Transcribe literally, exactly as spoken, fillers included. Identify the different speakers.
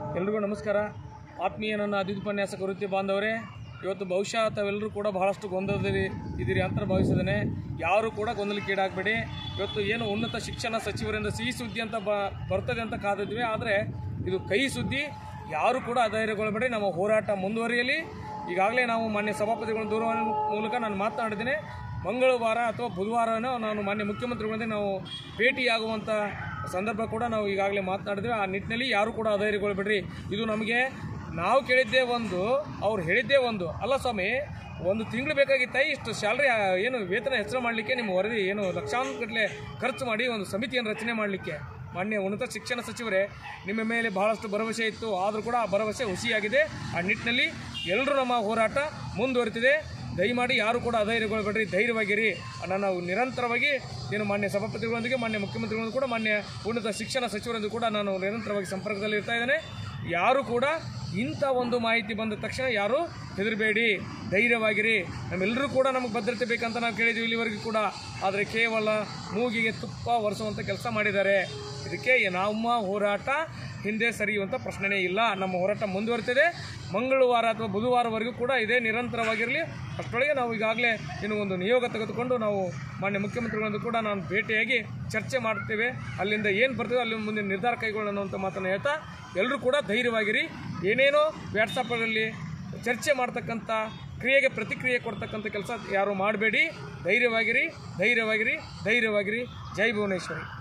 Speaker 1: ಎಲ್ರಿಗೂ ನಮಸ್ಕಾರ. ಆತ್ಮೀಯ ನನ್ನ ಅಧಿಪನ್ಯಾಸಕ ವೃತ್ತಿ ಬಾಂಧವರೇ, ಇವತ್ತು ಬಹುಶಃ ತಾವೆಲ್ಲರೂ ಕೂಡ ಬಹಳಷ್ಟು ಗೊಂದಲದಲ್ಲಿ ಇದ್ದೀರಿ ಅಂತ ಭಾವಿಸಿದ್ದೇನೆ. ಯಾರು ಕೂಡ ಗೊಂದಲಕ್ಕೀಡಾಗಬೇಡಿ. ಇವತ್ತು ಏನು ಉನ್ನತ ಶಿಕ್ಷಣ ಸಚಿವರಿಂದ ಸಿಹಿ ಸುದ್ದಿ ಅಂತ ಬ ಬರ್ತದೆ ಅಂತ ಕಾದಿದ್ವಿ, ಆದರೆ ಇದು ಕಹಿ ಸುದ್ದಿ. ಯಾರು ಕೂಡ ಅಧೈರ್ಯಗೊಳ್ಳಬೇಡಿ, ನಮ್ಮ ಹೋರಾಟ ಮುಂದುವರಿಯಲಿ. ಈಗಾಗಲೇ ನಾವು ಮಾನ್ಯ ಸಭಾಪತಿಗಳ ದೂರವಾಣಿ ಮೂಲಕ ನಾನು ಮಾತನಾಡಿದ್ದೇನೆ. ಮಂಗಳವಾರ ಅಥವಾ ಬುಧವಾರನೋ ನಾನು ಮಾನ್ಯ ಮುಖ್ಯಮಂತ್ರಿಗಳೊಂದಿಗೆ ನಾವು ಭೇಟಿಯಾಗುವಂಥ ಸಂದರ್ಭ ಕೂಡ ನಾವು ಈಗಾಗಲೇ ಮಾತನಾಡಿದ್ವಿ. ಆ ನಿಟ್ಟಿನಲ್ಲಿ ಯಾರು ಕೂಡ ಅಧೈರ್ಯಗೊಳ್ಳಬೇಡ್ರಿ. ಇದು ನಮಗೆ ನಾವು ಕೇಳಿದ್ದೇ ಒಂದು, ಅವ್ರು ಹೇಳಿದ್ದೇ ಒಂದು ಅಲ್ಲ ಸ್ವಾಮಿ. ಒಂದು ತಿಂಗಳು ಬೇಕಾಗಿತ್ತ ಇಷ್ಟು ಸ್ಯಾಲ್ರಿ ಏನು ವೇತನ ಹೆಚ್ಚಳ ಮಾಡಲಿಕ್ಕೆ, ನಿಮ್ಮ ವರದಿ ಏನು ಲಕ್ಷಾಂತಗಟ್ಟಲೆ ಖರ್ಚು ಮಾಡಿ ಒಂದು ಸಮಿತಿಯನ್ನು ರಚನೆ ಮಾಡಲಿಕ್ಕೆ. ಮಾನ್ಯ ಉನ್ನತ ಶಿಕ್ಷಣ ಸಚಿವರೇ, ನಿಮ್ಮ ಮೇಲೆ ಬಹಳಷ್ಟು ಭರವಸೆ ಇತ್ತು, ಆದರೂ ಕೂಡ ಆ ಭರವಸೆ ಹುಸಿಯಾಗಿದೆ. ಆ ನಿಟ್ಟಿನಲ್ಲಿ ಎಲ್ಲರೂ ನಮ್ಮ ಹೋರಾಟ ಮುಂದುವರಿತಿದೆ. ದಯಮಾಡಿ ಯಾರು ಕೂಡ ಅಧೈರ್ಯಗೊಳ್ಳಬೇಡ್ರಿ, ಧೈರ್ಯವಾಗಿರಿ. ನಾನು ನಿರಂತರವಾಗಿ ಏನು ಮಾನ್ಯ ಸಭಾಪತಿಗಳೊಂದಿಗೆ, ಮಾನ್ಯ ಮುಖ್ಯಮಂತ್ರಿಗಳೊಂದಿಗೆ ಕೂಡ, ಮಾನ್ಯ ಉನ್ನತ ಶಿಕ್ಷಣ ಸಚಿವರೊಂದಿಗೆ ಕೂಡ ನಾನು ನಿರಂತರವಾಗಿ ಸಂಪರ್ಕದಲ್ಲಿ ಇರ್ತಾ ಇದ್ದೇನೆ. ಯಾರು ಕೂಡ ಇಂಥ ಒಂದು ಮಾಹಿತಿ ಬಂದ ತಕ್ಷಣ ಯಾರು ಹೆದರಬೇಡಿ, ಧೈರ್ಯವಾಗಿರಿ. ನಮ್ಮೆಲ್ಲರೂ ಕೂಡ ನಮಗೆ ಭದ್ರತೆ ಬೇಕಂತ ನಾವು ಕೇಳಿದ್ವಿ ಇಲ್ಲಿವರೆಗೂ ಕೂಡ, ಆದರೆ ಕೇವಲ ಮೂಗಿಗೆ ತುಪ್ಪ ಒರೆಸುವಂಥ ಕೆಲಸ ಮಾಡಿದ್ದಾರೆ. ಇದಕ್ಕೆ ನಮ್ಮ ಹೋರಾಟ ಹಿಂದೆ ಸರಿಯುವಂಥ ಪ್ರಶ್ನೆಯೇ ಇಲ್ಲ. ನಮ್ಮ ಹೋರಾಟ ಮುಂದುವರಿತಿದೆ. ಮಂಗಳವಾರ ಅಥವಾ ಬುಧವಾರವರೆಗೂ ಕೂಡ ಇದೇ ನಿರಂತರವಾಗಿರಲಿ. ಅಷ್ಟರೊಳಗೆ ನಾವು ಈಗಾಗಲೇ ಇನ್ನು ಒಂದು ನಿಯೋಗ ತೆಗೆದುಕೊಂಡು ನಾವು ಮಾನ್ಯ ಮುಖ್ಯಮಂತ್ರಿಗಳನ್ನು ಕೂಡ ನಾನು ಭೇಟಿಯಾಗಿ ಚರ್ಚೆ ಮಾಡ್ತೇವೆ. ಅಲ್ಲಿಂದ ಏನು ಬರ್ತದೆ ಅಲ್ಲಿ ಮುಂದೆ ನಿರ್ಧಾರ ಕೈಗೊಳ್ಳೋಣ ಅನ್ನುವಂಥ ಮಾತನ್ನು ಹೇಳ್ತಾ, ಎಲ್ಲರೂ ಕೂಡ ಧೈರ್ಯವಾಗಿರಿ. ಏನೇನೋ ವ್ಯಾಟ್ಸಪ್ಪಲ್ಲಿ ಚರ್ಚೆ ಮಾಡ್ತಕ್ಕಂಥ ಕ್ರಿಯೆಗೆ ಪ್ರತಿಕ್ರಿಯೆ ಕೊಡ್ತಕ್ಕಂಥ ಕೆಲಸ ಯಾರು ಮಾಡಬೇಡಿ. ಧೈರ್ಯವಾಗಿರಿ, ಧೈರ್ಯವಾಗಿರಿ, ಧೈರ್ಯವಾಗಿರಿ. ಜೈ ಭುವನೇಶ್ವರಿ.